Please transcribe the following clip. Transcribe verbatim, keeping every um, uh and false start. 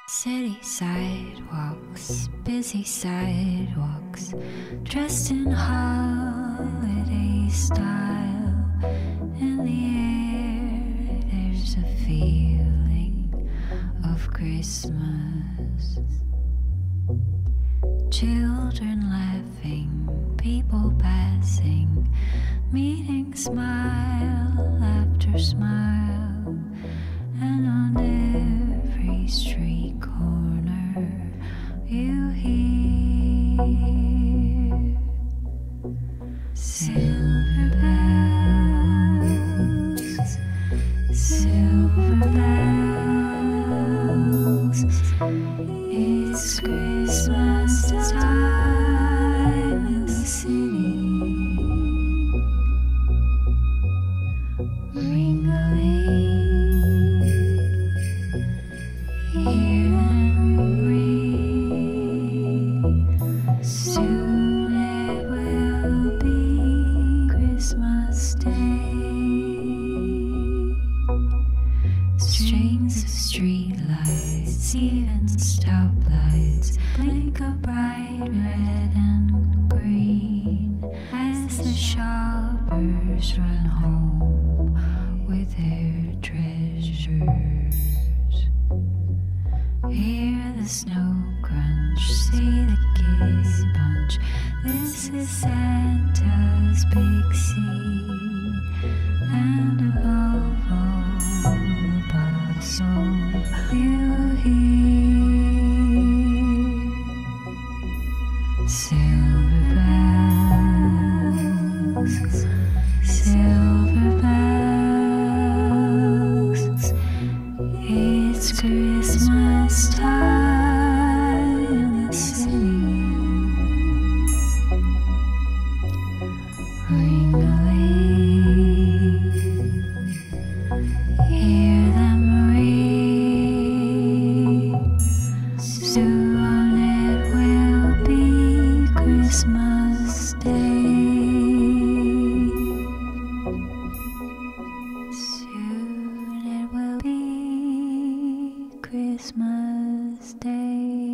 City sidewalks, busy sidewalks, dressed in holiday style. In the air, there's a feeling of Christmas. Children laughing, people passing, meeting smile after smile, and on every street corner you hear silver bells, silver bells. It's Christmas time in the city. Ring-a-ling, hear them ring. Soon it will be Christmas Day. Strings of streetlights, even stoplights, blink a bright red and green as the shoppers run home with their treasures. Hear the snow crunch, see the kids bunch. This is Santa's big scene, and above all the bustle you hear silver bells, silver bells. It's Christmas time in the city. Ring-a-ling, hear them ring. Soon it will be Christmas Day. Soon it will be Christmas Day.